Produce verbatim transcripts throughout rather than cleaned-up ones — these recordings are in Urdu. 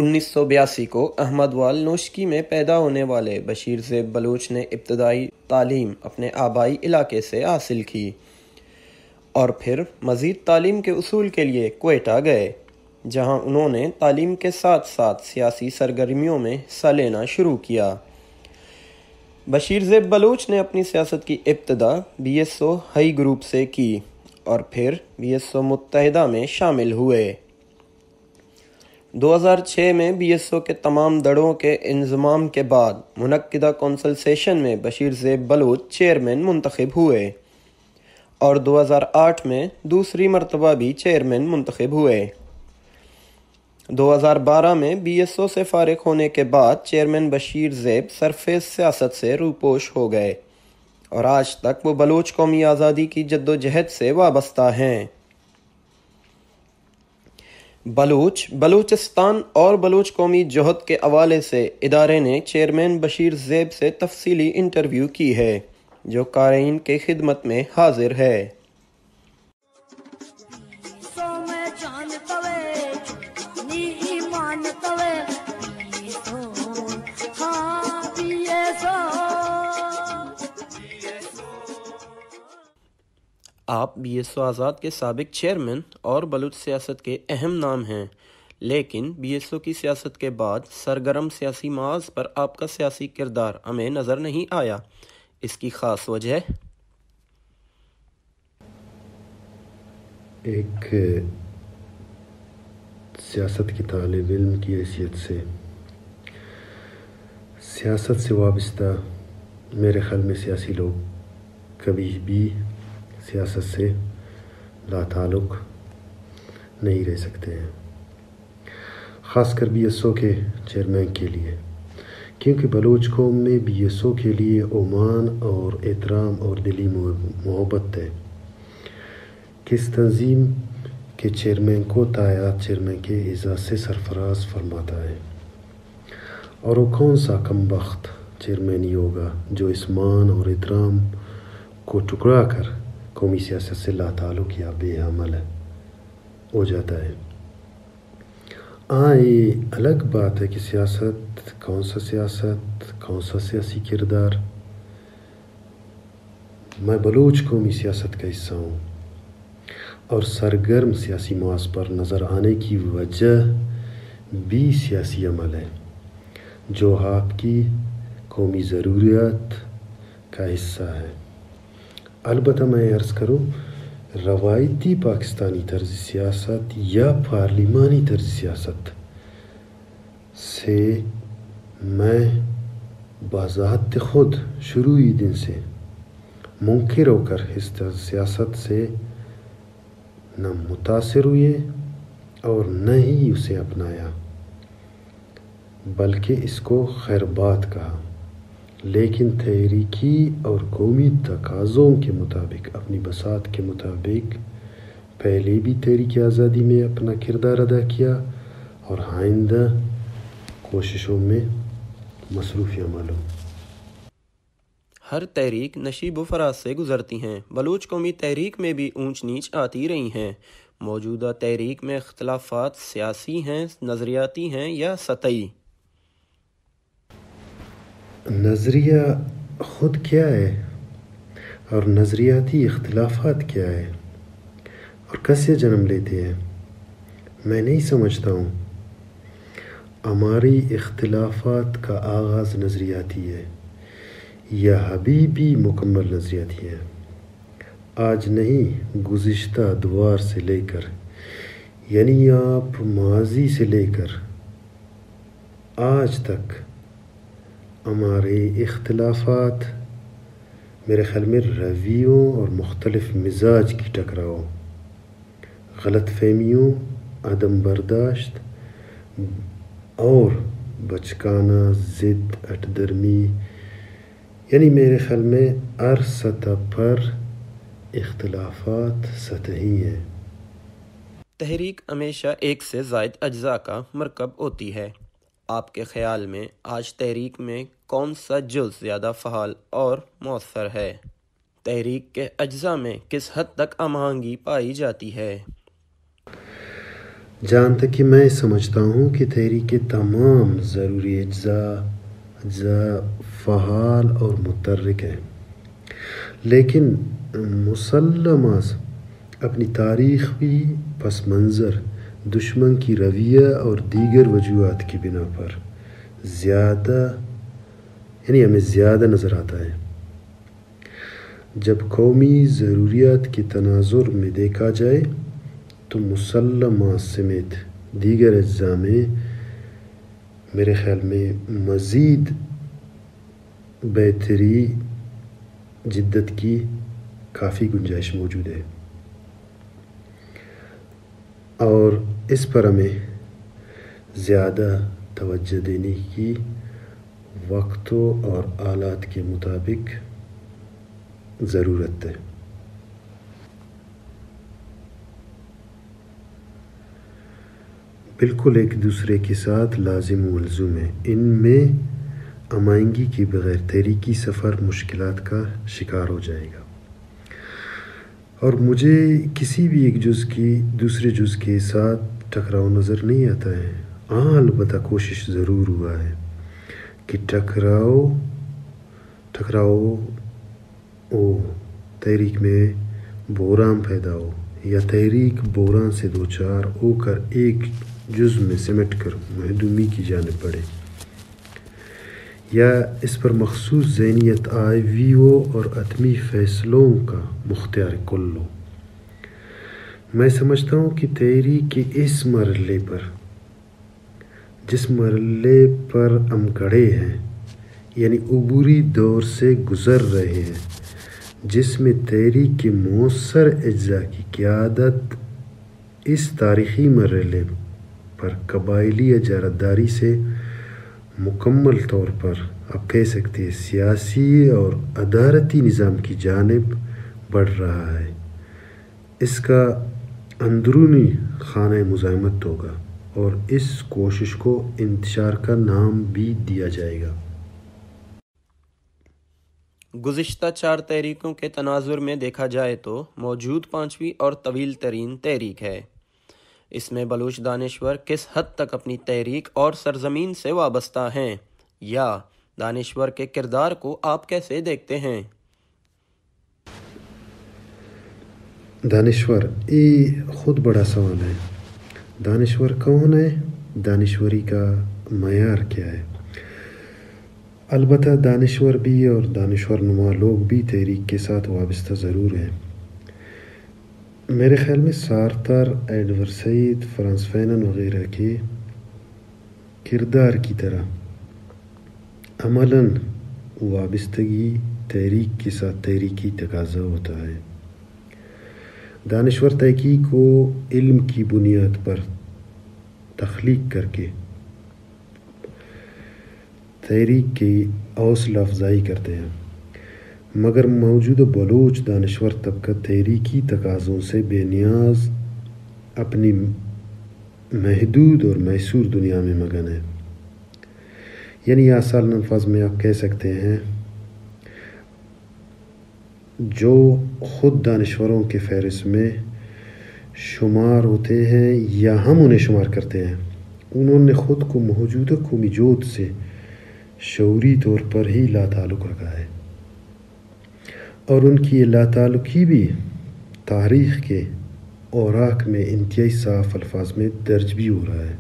انیس سو بیاسی کو احمد وال نوشکی میں پیدا ہونے والے بشیر زیب بلوچ نے ابتدائی تعلیم اپنے آبائی علاقے سے حاصل کی اور پھر مزید تعلیم کے اصول کے لیے کوئٹہ گئے، جہاں انہوں نے تعلیم کے ساتھ ساتھ سیاسی سرگرمیوں میں حصہ لینا شروع کیا۔ بشیر زیب بلوچ نے اپنی سیاست کی ابتدا بی ایس او ہائی گروپ سے کی اور پھر بی ایس او متحدہ میں شامل ہوئے۔ دو ہزار چھ میں بی ایس او کے تمام دڑوں کے انضمام کے بعد منعقدہ کونسل سیشن میں بشیر زیب بلوچ چیئرمین منتخب ہوئے اور دو ہزار آٹھ میں دوسری مرتبہ بھی چیئرمین منتخب ہوئے۔ دو ہزار بارہ میں بی ایس او سے فارغ ہونے کے بعد چیئرمین بشیر زیب سرفیس سیاست سے روپوش ہو گئے اور آج تک وہ بلوچ قومی آزادی کی جدوجہد سے وابستہ ہیں۔ بلوچ بلوچستان اور بلوچ قومی جہد کے حوالے سے ادارے نے چیئرمین بشیر زیب سے تفصیلی انٹرویو کی ہے، جو قارئین کے خدمت میں حاضر ہے۔ آپ بی ایس او آزاد کے سابق چیئرمین اور بلوچ سیاست کے اہم نام ہیں، لیکن بی ایس او کی سیاست کے بعد سرگرم سیاسی محاذ پر آپ کا سیاسی کردار ہمیں نظر نہیں آیا۔ اس کی خاص وجہ؟ ایک سیاست کی طالب علم کی حیثیت سے سیاست سے وابستہ میرے خیال میں سیاسی لوگ کبھی بھی سیاست سے لا تعلق نہیں رہ سکتے ہیں، خاص کر بی ایس او کے چیئرمین کے لیے، کیونکہ بلوچ قوم میں بی ایس او کے لیے عمان اور احترام اور دلی محبت ہے کہ اس تنظیم کے چیئرمین کو تایات چیئرمین کے اعزاز سے سرفراز فرماتا ہے، اور وہ کون سا کم بخت چیئرمین ہی ہوگا جو اس مان اور احترام کو ٹکرا کر قومی سیاست سے لا تعلق یا بے عمل ہو جاتا ہے۔ ہاں، یہ الگ بات ہے کہ سیاست کون سا سیاست کون سا سیاسی کردار۔ میں بلوچ قومی سیاست کا حصہ ہوں اور سرگرم سیاسی محاذ پر نظر آنے کی وجہ بھی سیاسی عمل ہے جو آپ کی قومی ضروریات کا حصہ ہے۔ البتہ میں عرض کروں، روایتی پاکستانی طرز سیاست یا پارلیمانی طرز سیاست سے میں بذات خود شروعی دن سے منکر ہو کر اس طرز سیاست سے نہ متاثر ہوئے اور نہ ہی اسے اپنایا، بلکہ اس کو خیربات کہا، لیکن تحریکی اور قومی تقاضوں کے مطابق اپنی بساط کے مطابق پہلے بھی تحریک آزادی میں اپنا کردار ادا کیا اور آئندہ کوششوں میں مصروف عمل ہوں۔ ہر تحریک نشیب و فراز سے گزرتی ہیں۔ بلوچ قومی تحریک میں بھی اونچ نیچ آتی رہی ہیں۔ موجودہ تحریک میں اختلافات سیاسی ہیں، نظریاتی ہیں یا سطحی؟ نظریہ خود کیا ہے اور نظریاتی اختلافات کیا ہے اور کیسے جنم لیتے ہیں، میں نہیں سمجھتا ہوں۔ ہماری اختلافات کا آغاز نظریاتی ہے یا ابھی بھی مکمل نظریاتی ہے، آج نہیں، گزشتہ ادوار سے لے کر، یعنی آپ ماضی سے لے کر آج تک ہمارے اختلافات میرے خیال میں رویوں اور مختلف مزاج کی ٹکراؤ، غلط فہمیوں، عدم برداشت اور بچکانہ ضد اٹ درمی، یعنی میرے خیال میں ہر سطح پر اختلافات سطحی ہیں۔ تحریک ہمیشہ ایک سے زائد اجزاء کا مرکب ہوتی ہے۔ آپ کے خیال میں آج تحریک میں کون سا جز زیادہ فعال اور مؤثر ہے؟ تحریک کے اجزاء میں کس حد تک ہم آہنگی پائی جاتی ہے؟ جہاں تک کہ میں سمجھتا ہوں کہ تحریک کے تمام ضروری اجزاء اجزاء فعال اور متحرک ہیں، لیکن مسلمہ اپنی تاریخی پس منظر، دشمن کی رویہ اور دیگر وجوہات کی بنا پر زیادہ یعنی ہمیں زیادہ نظر آتا ہے۔ جب قومی ضروریات کے تناظر میں دیکھا جائے تو مسلمہ سمیت دیگر اجزاء میں میرے خیال میں مزید بہتری جدت کی کافی گنجائش موجود ہے، اور اس پر ہمیں زیادہ توجہ دینے کی وقتوں اور آلات کے مطابق ضرورت ہے۔ بالکل ایک دوسرے کے ساتھ لازم و ملزوم ہے، ان میں امائنگی کے بغیر تحریکی سفر مشکلات کا شکار ہو جائے گا، اور مجھے کسی بھی ایک جز کی دوسرے جز کے ساتھ ٹکراؤ نظر نہیں آتا ہے۔ ہاں البتہ کوشش ضرور ہوا ہے کہ ٹکراؤ ٹکراؤ او تحریک میں بحران پیدا ہو، یا تحریک بحران سے دوچار ہو کر ایک جز میں سمٹ کر محدومی کی جانب بڑھے، یا اس پر مخصوص ذہنیت آئی ہو اور عدمی فیصلوں کا مختار کل ہو۔ میں سمجھتا ہوں کہ تحریک کے اس مرحلے پر جس مرحلے پر ہم کھڑے ہیں، یعنی عبوری دور سے گزر رہے ہیں، جس میں تحریک کے مؤثر اجزاء کی قیادت اس تاریخی مرحلے پر قبائلی اجارت داری سے مکمل طور پر آپ کہہ سکتے ہیں سیاسی اور عدالتی نظام کی جانب بڑھ رہا ہے، اس کا اندرونی خانہ مزاحمت ہوگا، اور اس کوشش کو انتشار کا نام بھی دیا جائے گا۔ گزشتہ چار تحریکوں کے تناظر میں دیکھا جائے تو موجود پانچویں اور طویل ترین تحریک ہے۔ اس میں بلوچ دانشور کس حد تک اپنی تحریک اور سرزمین سے وابستہ ہیں، یا دانشور کے کردار کو آپ کیسے دیکھتے ہیں؟ دانشور یہ خود بڑا سوال ہے۔ دانشور کون ہے؟ دانشوری کا معیار کیا ہے؟ البتہ دانشور بھی اور دانشور نما لوگ بھی تحریک کے ساتھ وابستہ ضرور ہیں۔ میرے خیال میں Sartre, Edward Said, Frantz Fanon وغیرہ کے کردار کی طرح عملاً وابستگی تحریک کے ساتھ تحریکی تقاضا ہوتا ہے۔ دانشور تحقیق کو علم کی بنیاد پر تخلیق کر کے تحریک کی حوصلہ افزائی کرتے ہیں، مگر موجودہ بلوچ دانشور طبقہ تحریکی تقاضوں سے بے نیاز اپنی محدود اور محصور دنیا میں مگن ہے۔ یعنی آسان الفاظ میں آپ کہہ سکتے ہیں جو خود دانشوروں کے فہرست میں شمار ہوتے ہیں یا ہم انہیں شمار کرتے ہیں، انہوں نے خود کو موجودہ قومی جوت سے شعوری طور پر ہی لا تعلق رکھا ہے، اور ان کی یہ لا تعلقی بھی تاریخ کے اوراق میں انتہائی صاف الفاظ میں درج بھی ہو رہا ہے۔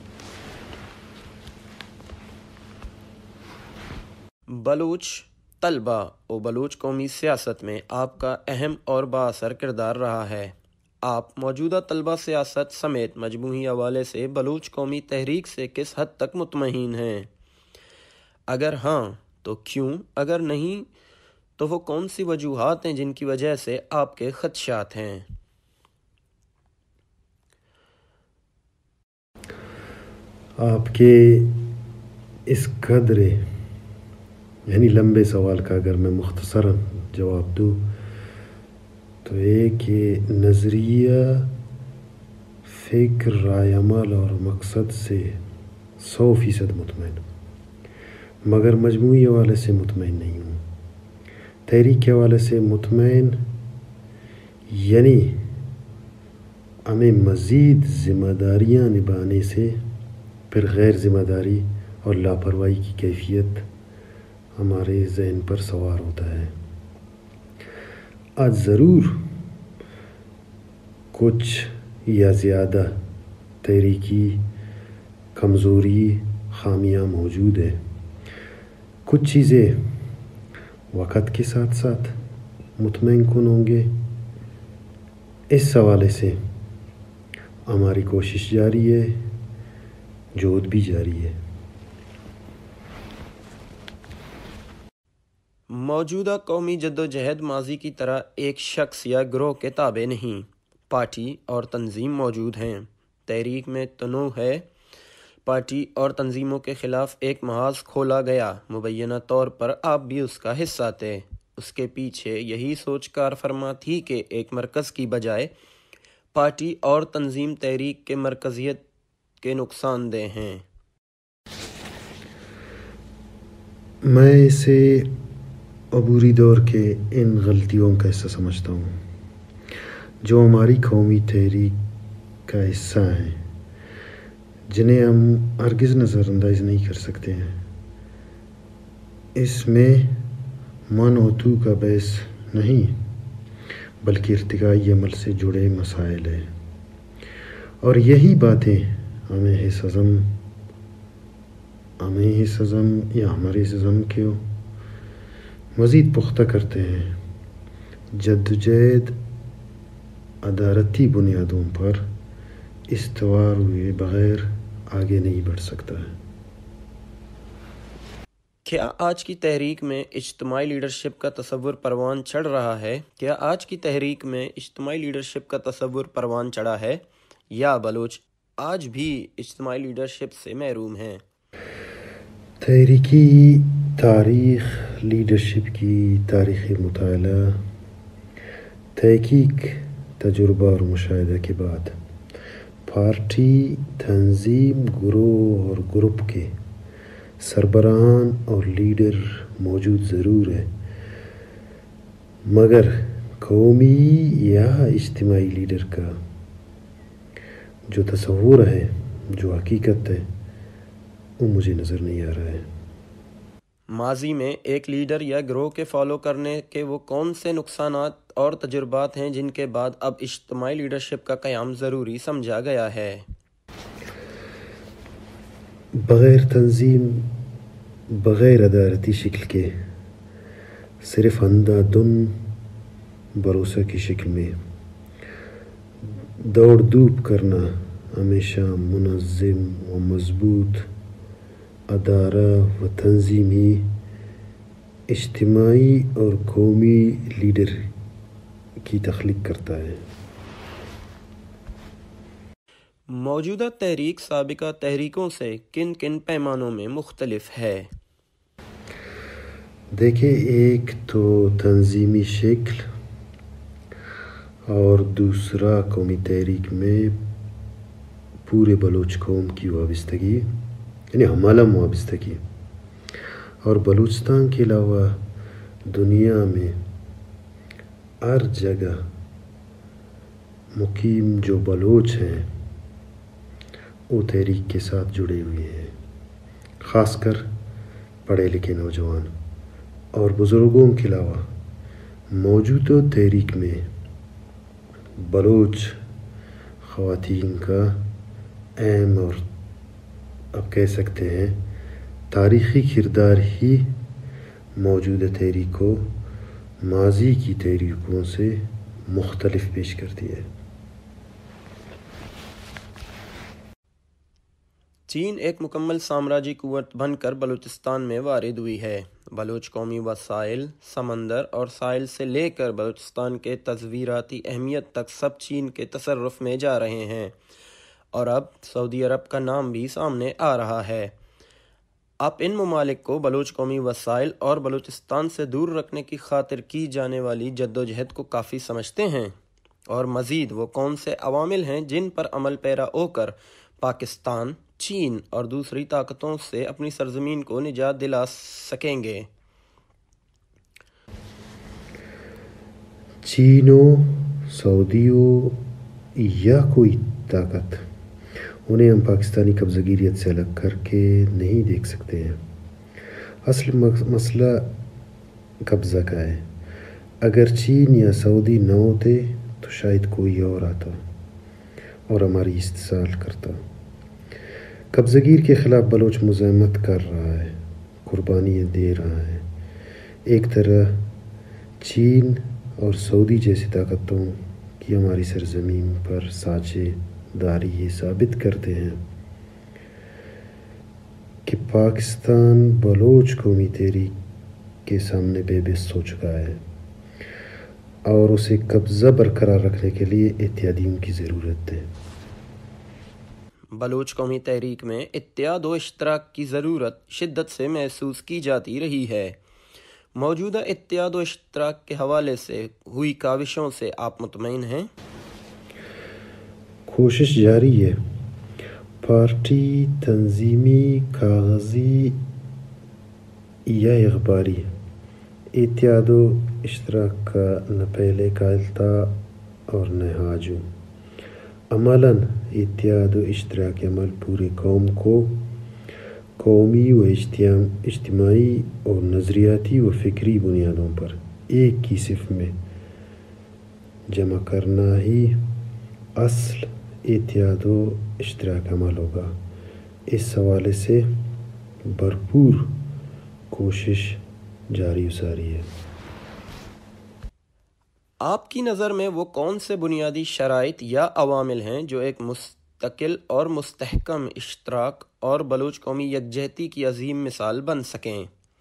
بلوچ طلبہ و بلوچ قومی سیاست میں آپ کا اہم اور بااثر کردار رہا ہے۔ آپ موجودہ طلبہ سیاست سمیت مجموعی حوالے سے بلوچ قومی تحریک سے کس حد تک مطمئن ہیں؟ اگر ہاں تو کیوں؟ اگر نہیں تو وہ کون سی وجوہات ہیں جن کی وجہ سے آپ کے خدشات ہیں؟ آپ کے اس قدر یعنی لمبے سوال کا اگر میں مختصراً جواب دوں تو ایک یہ نظریہ، فکر، رائے عمل اور مقصد سے سو فیصد مطمئن، مگر مجموعی حوالے سے مطمئن نہیں ہوں۔ تحریک کے حوالے سے مطمئن یعنی ہمیں مزید ذمہ داریاں نبھانے سے پھر غیر ذمہ داری اور لاپرواہی کی کیفیت ہمارے ذہن پر سوار ہوتا ہے۔ آج ضرور کچھ یا زیادہ تحریکی کمزوری خامیاں موجود ہے۔ کچھ چیزیں وقت کے ساتھ ساتھ مطمئن کن ہوں گے۔ اس حوالے سے ہماری کوشش جاری ہے، جہد بھی جاری ہے۔ موجودہ قومی جدوجہد ماضی کی طرح ایک شخص یا گروہ کے تابع نہیں، پارٹی اور تنظیم موجود ہیں۔ تحریک میں تنوع ہے۔ پارٹی اور تنظیموں کے خلاف ایک محاذ کھولا گیا، مبینہ طور پر آپ بھی اس کا حصہ تھے۔ اس کے پیچھے یہی سوچ کار فرما تھی کہ ایک مرکز کی بجائے پارٹی اور تنظیم تحریک کے مرکزیت کے نقصان دہ ہیں۔ میں اسے عبوری دور کے ان غلطیوں کا حصہ سمجھتا ہوں جو ہماری قومی تحریک کا حصہ ہیں، جنہیں ہم ہرگز نظر انداز نہیں کر سکتے ہیں۔ اس میں من و تو کا بحث نہیں بلکہ ارتقائی عمل سے جڑے مسائل ہیں، اور یہی باتیں ہمیں حس عزم ہمیں حس عزم یا ہمارے حس عزم کو مزید پختہ کرتے ہیں۔ جدوجہد عدالتی بنیادوں پر استوار ہوئے بغیر آگے نہیں بڑھ سکتا ہے۔ کیا آج کی تحریک میں اجتماعی لیڈرشپ کا تصور پروان چڑھ رہا ہے؟ کیا آج کی تحریک میں اجتماعی لیڈرشپ کا تصور پروان چڑھا ہے یا بلوچ آج بھی اجتماعی لیڈرشپ سے محروم ہیں؟ تحریکی تاریخ لیڈرشپ کی تاریخی مطالعہ، تحقیق، تجربہ اور مشاہدہ کے بعد پارٹی، تنظیم، گروہ اور گروپ کے سربراہان اور لیڈر موجود ضرور ہے، مگر قومی یا اجتماعی لیڈر کا جو تصور ہے، جو حقیقت ہے، وہ مجھے نظر نہیں آ رہا ہے۔ ماضی میں ایک لیڈر یا گروہ کے فالو کرنے کے وہ کون سے نقصانات اور تجربات ہیں جن کے بعد اب اجتماعی لیڈرشپ کا قیام ضروری سمجھا گیا ہے؟ بغیر تنظیم، بغیر عدالتی شکل کے، صرف اندھا دھن بھروسہ کی شکل میں دوڑ دھوپ کرنا ہمیشہ منظم و مضبوط ادارہ و تنظیمی، اجتماعی اور قومی لیڈر کی تخلیق کرتا ہے۔ موجودہ تحریک سابقہ تحریکوں سے کن کن پیمانوں میں مختلف ہے؟ دیکھیں، ایک تو تنظیمی شکل اور دوسرا قومی تحریک میں پورے بلوچ قوم کی وابستگی، یعنی ہمارا وابستگی، اور بلوچستان کے علاوہ دنیا میں ہر جگہ مقیم جو بلوچ ہیں وہ تحریک کے ساتھ جڑے ہوئے ہیں، خاص کر پڑھے لکھے نوجوان اور بزرگوں کے علاوہ موجودہ تحریک میں بلوچ خواتین کا اہم اور اب کہہ سکتے ہیں تاریخی کردار ہی موجودہ تحریک کو ماضی کی تحریکوں سے مختلف پیش کرتی ہے۔ چین ایک مکمل سامراجی قوت بن کر بلوچستان میں وارد ہوئی ہے۔ بلوچ قومی وسائل، سمندر اور ساحل سے لے کر بلوچستان کے تصویراتی اہمیت تک سب چین کے تصرف میں جا رہے ہیں، اور اب سعودی عرب کا نام بھی سامنے آ رہا ہے۔ آپ ان ممالک کو بلوچ قومی وسائل اور بلوچستان سے دور رکھنے کی خاطر کی جانے والی جدوجہد کو کافی سمجھتے ہیں؟ اور مزید وہ کون سے عوامل ہیں جن پر عمل پیرا ہو کر پاکستان، چین اور دوسری طاقتوں سے اپنی سرزمین کو نجات دلا سکیں گے؟ چینوں، سعودیوں یا کوئی طاقت انہیں ہم پاکستانی قبضہ سے الگ کر کے نہیں دیکھ سکتے ہیں۔ اصل مسئلہ قبضہ کا ہے۔ اگر چین یا سعودی نہ ہوتے تو شاید کوئی اور آتا اور ہماری استحصال کرتا۔ قبضہ گیر کے خلاف بلوچ مزاحمت کر رہا ہے، قربانیاں دے رہا ہے۔ ایک طرح چین اور سعودی جیسی طاقتوں کی ہماری سرزمین پر سانچے داری یہ ثابت کرتے ہیں کہ پاکستان بلوچ قومی تحریک کے سامنے بے بس ہو چکا ہے اور اسے قبضہ برقرار رکھنے کے لیے اتحادیوں کی ضرورت ہے۔ بلوچ قومی تحریک میں اتحاد و اشتراک کی ضرورت شدت سے محسوس کی جاتی رہی ہے۔ موجودہ اتحاد و اشتراک کے حوالے سے ہوئی کاوشوں سے آپ مطمئن ہیں؟ کوشش جاری ہے۔ پارٹی تنظیمی، کاغذی یا اخباری اتحاد و اشتراک کا نہ پہلے قائل تھا اور نہ آج ہوں۔ عملاً اتحاد و اشتراک عمل پورے قوم کو قومی و اجتماعی اور نظریاتی و فکری بنیادوں پر ایک ہی صف میں جمع کرنا ہی اصل اتحاد و اشتراک عمل ہوگا۔ اس حوالے سے بھرپور کوشش جاری و ساری ہے۔ آپ کی نظر میں وہ کون سے بنیادی شرائط یا عوامل ہیں جو ایک مستقل اور مستحکم اشتراک اور بلوچ قومی یکجہتی کی عظیم مثال بن سکیں؟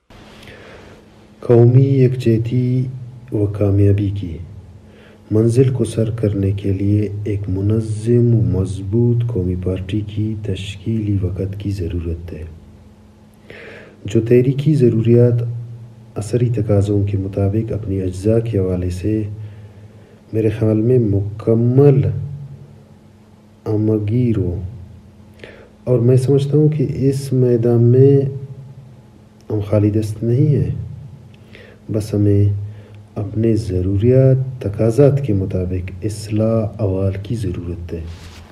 قومی یکجہتی و کامیابی کی منزل کو سر کرنے کے لیے ایک منظم و مضبوط قومی پارٹی کی تشکیلی وقت کی ضرورت ہے، جو تحریکی ضروریات عصری تقاضوں کے مطابق اپنی اجزاء کے حوالے سے میرے خیال میں مکمل عمگیر ہو۔ اور میں سمجھتا ہوں کہ اس میدان میں ہم خالی دست نہیں ہیں، بس ہمیں اپنے ضروریات تقاضات کے مطابق اصلاح احوال کی ضرورت ہے۔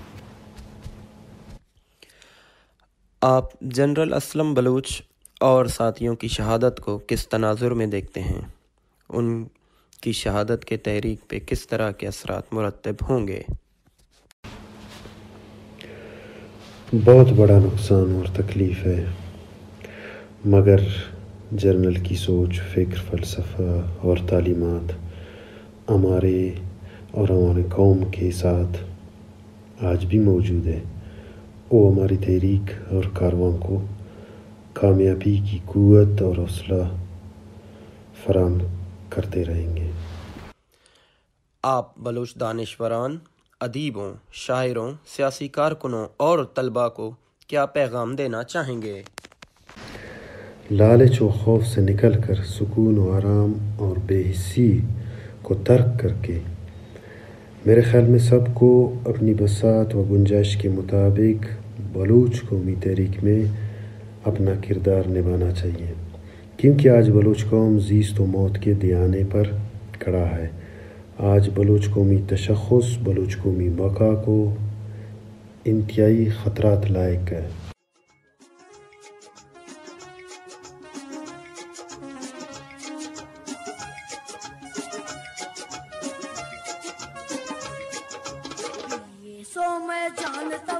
آپ جنرل اسلم بلوچ اور ساتھیوں کی شہادت کو کس تناظر میں دیکھتے ہیں؟ ان کی شہادت کے تحریک پہ کس طرح کے اثرات مرتب ہوں گے؟ بہت بڑا نقصان اور تکلیف ہے، مگر جرنل کی سوچ، فکر، فلسفہ اور تعلیمات ہمارے اور ہمارے قوم کے ساتھ آج بھی موجود ہے۔ وہ ہماری تحریک اور کاررواں کو کامیابی کی قوت اور حوصلہ فراہم کرتے رہیں گے۔ آپ بلوچ دانشوران، ادیبوں، شاعروں، سیاسی کارکنوں اور طلباء کو کیا پیغام دینا چاہیں گے؟ لالچ و خوف سے نکل کر سکون و آرام اور بے حسی کو ترک کر کے میرے خیال میں سب کو اپنی بساط و گنجائش کے مطابق بلوچ قومی تحریک میں اپنا کردار نبھانا چاہیے، کیونکہ آج بلوچ قوم زیست و موت کے دیانے پر کھڑا ہے۔ آج بلوچ قومی تشخص بلوچ قومی بقا کو انتہائی خطرات لاحق ہے۔ سو میں جانتا